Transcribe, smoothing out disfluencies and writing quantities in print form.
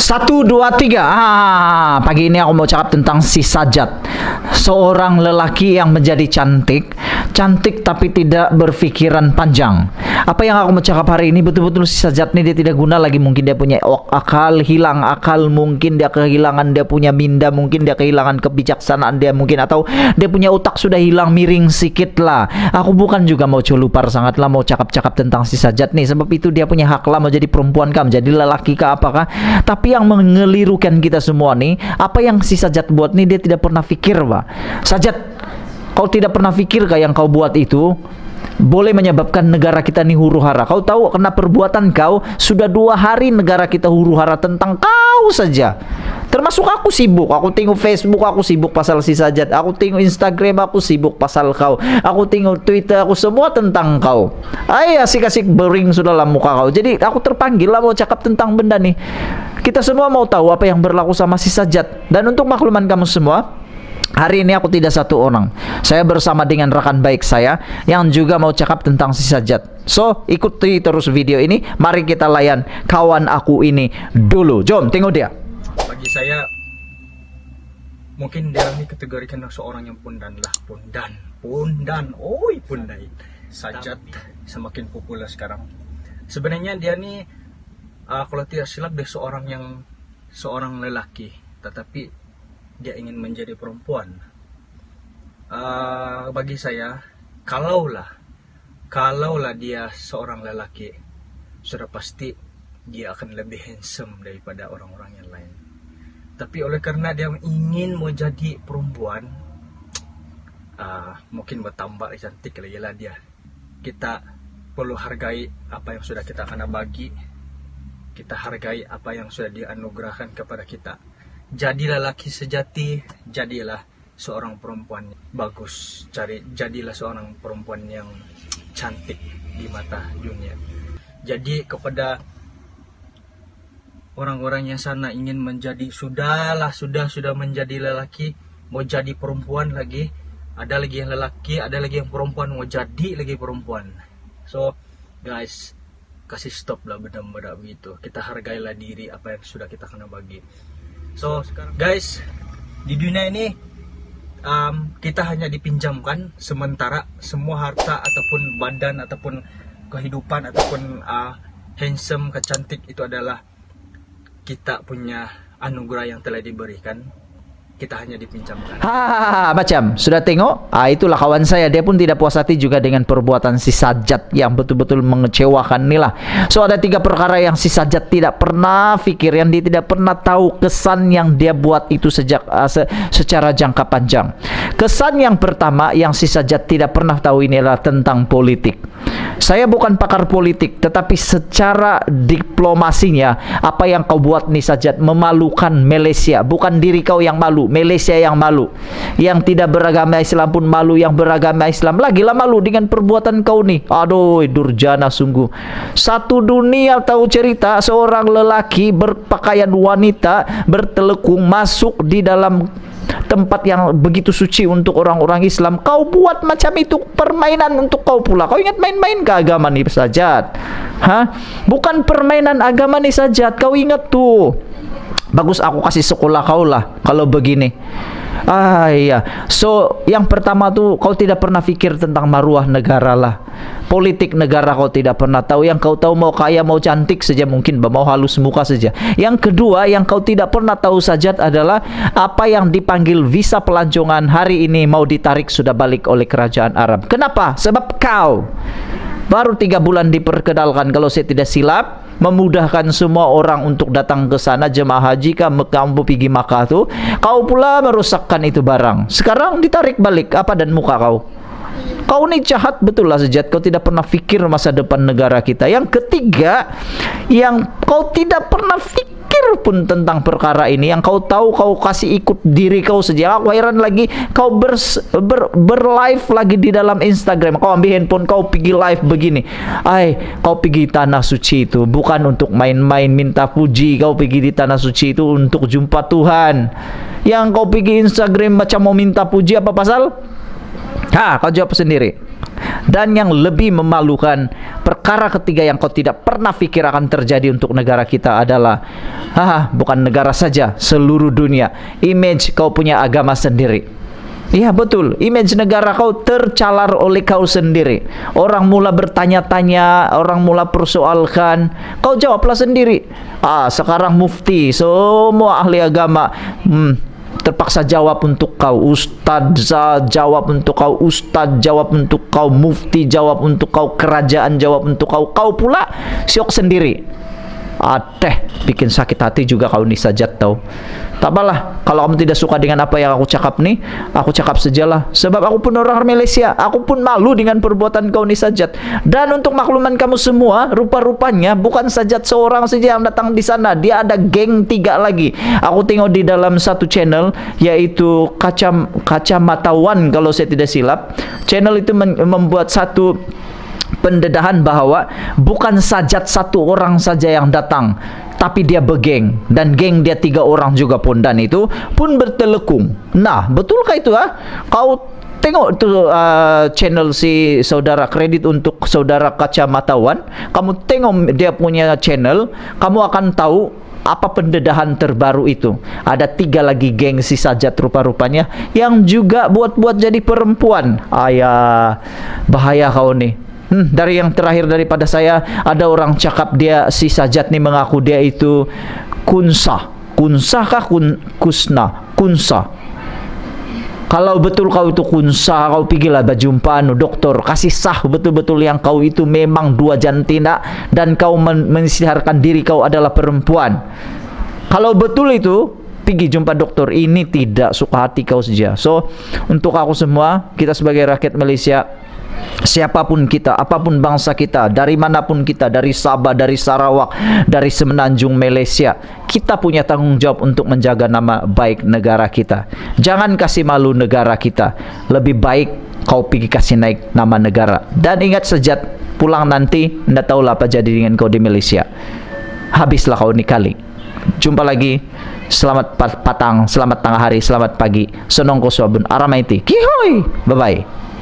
Satu, dua, tiga. Pagi ini aku mau cakap tentang si Sajat. Seorang lelaki yang menjadi cantik. Cantik tapi tidak berpikiran panjang. Apa yang aku mau cakap hari ini, betul-betul si Sajat ini dia tidak guna lagi. Mungkin dia punya akal, hilang akal. Mungkin dia kehilangan, dia punya minda. Mungkin dia kehilangan kebijaksanaan dia mungkin. Atau dia punya otak sudah hilang, miring sedikit lah. Aku bukan juga mau culupar sangat lah, mau cakap-cakap tentang si Sajat nih. Sebab itu dia punya hak lah mau jadi perempuan kah, menjadi lelaki kah, apakah. Tapi yang mengelirukan kita semua nih, apa yang si Sajat buat nih, dia tidak pernah fikir, Pak. Sajat, kau tidak pernah fikir kah yang kau buat itu boleh menyebabkan negara kita nih huru-hara? Kau tahu karena perbuatan kau sudah 2 hari negara kita huru-hara tentang kau saja. Termasuk aku sibuk, aku tengok Facebook, aku sibuk pasal si Sajat. Aku tengok Instagram, aku sibuk pasal kau. Aku tengok Twitter, aku semua tentang kau. Asik-asik bering sudahlah muka kau. Jadi aku terpanggil lah mau cakap tentang benda nih. Kita semua mau tahu apa yang berlaku sama si Sajat. Dan untuk makluman kamu semua, hari ini aku tidak satu orang. Saya bersama dengan rekan baik saya yang juga mau cakap tentang si Sajat. So, ikuti terus video ini. Mari kita layan kawan aku ini dulu. Jom, tengok dia. Bagi saya, mungkin dia ini kategorikan seorang yang pundan lah. Pundan. Oi, pundai. Sajat semakin populer sekarang. Sebenarnya dia ni, kalau tidak silap dia seorang lelaki. Tetapi dia ingin menjadi perempuan. Bagi saya, kalaulah dia seorang lelaki, sudah pasti dia akan lebih handsome daripada orang-orang yang lain. Tapi oleh karena dia ingin mau jadi perempuan, mungkin bertambah cantik lagi lah dia. Kita perlu hargai apa yang sudah kita kena bagi. Kita hargai apa yang sudah dianugerahkan kepada kita. Jadilah laki sejati, jadilah seorang perempuan bagus, jadilah seorang perempuan yang cantik di mata dunia. Jadi kepada orang-orang yang sana ingin menjadi sudah menjadi lelaki, mau jadi perempuan lagi, ada lagi yang lelaki, ada lagi yang perempuan mau jadi lagi perempuan. So guys, kasih stop lah benda-benda begitu. Kita hargailah diri apa yang sudah kita kena bagi. So sekarang guys, di dunia ini kita hanya dipinjamkan sementara. Semua harta ataupun badan ataupun kehidupan ataupun handsome, kecantik itu adalah kita punya anugerah yang telah diberikan. Kita hanya dipinjamkan. Macam sudah tengok. Itulah kawan saya. Dia pun tidak puas hati juga dengan perbuatan si Sajat yang betul-betul mengecewakan nih lah. So ada 3 perkara yang si Sajat tidak pernah fikir, yang dia tidak pernah tahu kesan yang dia buat itu secara jangka panjang. Kesan yang pertama yang si Sajat tidak pernah tahu ini adalah tentang politik. Saya bukan pakar politik, tetapi secara diplomasinya, apa yang kau buat nih Sajat memalukan Malaysia. Bukan diri kau yang malu, Malaysia yang malu. Yang tidak beragama Islam pun malu, yang beragama Islam lagilah malu dengan perbuatan kau nih. Aduh, durjana sungguh. Satu dunia tahu cerita seorang lelaki berpakaian wanita bertelekung masuk di dalam tempat yang begitu suci untuk orang-orang Islam. Kau buat macam itu permainan untuk kau pula. Kau ingat main-main ke agama nih Sajat? Bukan permainan agama nih Sajat. Kau ingat tuh. Bagus aku kasih sekolah kau lah kalau begini. Iya. So yang pertama tuh, kau tidak pernah fikir tentang maruah negara lah. Politik negara kau tidak pernah tahu. Yang kau tahu mau kaya, mau cantik saja, mungkin mau halus muka saja. Yang kedua yang kau tidak pernah tahu Sajat adalah apa yang dipanggil visa pelancongan hari ini mau ditarik sudah balik oleh kerajaan Arab. Kenapa? Sebab kau baru 3 bulan diperkenalkan, kalau saya tidak silap, memudahkan semua orang untuk datang ke sana, jemaah haji kah, kamu pergi Makkah tu, kau pula merusakkan itu barang. Sekarang ditarik balik apa dan muka kau. Kau ni jahat betul lah Sajat. Kau tidak pernah fikir masa depan negara kita. Yang ketiga, yang kau tidak pernah fikir pun tentang perkara ini, yang kau tahu kau kasih ikut diri kau saja. Aku heran lagi kau berlive lagi di dalam Instagram. Kau ambil handphone kau pergi live begini. Kau pergi tanah suci itu bukan untuk main-main minta puji. Kau pergi di tanah suci itu untuk jumpa Tuhan. Yang kau pergi Instagram macam mau minta puji apa pasal? Kau jawab sendiri. Dan yang lebih memalukan, perkara ketiga yang kau tidak pernah pikir akan terjadi untuk negara kita adalah bukan negara saja, seluruh dunia. Image kau punya agama sendiri. Iya betul, image negara kau tercalar oleh kau sendiri. Orang mula bertanya-tanya, orang mula persoalkan, kau jawablah sendiri. Sekarang mufti, semua ahli agama terpaksa jawab untuk kau. Ustadzah jawab untuk kau, ustadz jawab untuk kau, mufti jawab untuk kau, kerajaan jawab untuk kau. Kau pula syok sendiri. Bikin sakit hati juga kau ni Sajat tau. Tak apalah, kalau kamu tidak suka dengan apa yang aku cakap nih, aku cakap sajalah. Sebab aku pun orang Malaysia, aku pun malu dengan perbuatan kau ni Sajat. Dan untuk makluman kamu semua, rupa-rupanya bukan Sajat seorang saja yang datang di sana. Dia ada geng 3 lagi. Aku tengok di dalam satu channel, yaitu Kacamatawan kalau saya tidak silap. Channel itu membuat satu pendedahan bahwa bukan Sajat satu orang saja yang datang, tapi dia bergeng, dan geng dia 3 orang juga pun, dan itu pun bertelekung. Nah, betulkah itu? Kau tengok tu channel si saudara, kredit untuk saudara Kacamatawan. Kamu tengok dia punya channel, kamu akan tahu apa pendedahan terbaru itu. Ada 3 lagi geng si Sajat rupa-rupanya yang juga buat-buat jadi perempuan. Bahaya kau nih. Dari yang terakhir daripada saya, ada orang cakap dia si Sajat ni mengaku dia itu kunsa. Kunsa kah kunsa. Kalau betul kau itu kunsa, kau pergilah berjumpa doktor, kasih sah betul-betul yang kau itu memang 2 jantina dan kau mensiharkan diri kau adalah perempuan. Kalau betul itu, pergi jumpa dokter. Ini tidak suka hati kau saja. So, untuk aku semua, kita sebagai rakyat Malaysia, siapapun kita, apapun bangsa kita, dari manapun kita, dari Sabah, dari Sarawak, dari Semenanjung Malaysia, kita punya tanggung jawab untuk menjaga nama baik negara kita. Jangan kasih malu negara kita. Lebih baik kau pergi kasih naik nama negara. Dan ingat Sajat, pulang nanti ndak tahulah apa jadi dengan kau di Malaysia. Habislah kau ni kali. Jumpa lagi. Selamat patang, selamat tengah hari, selamat pagi. Senong ko swabun aramaiti. Kihoy. Bye bye.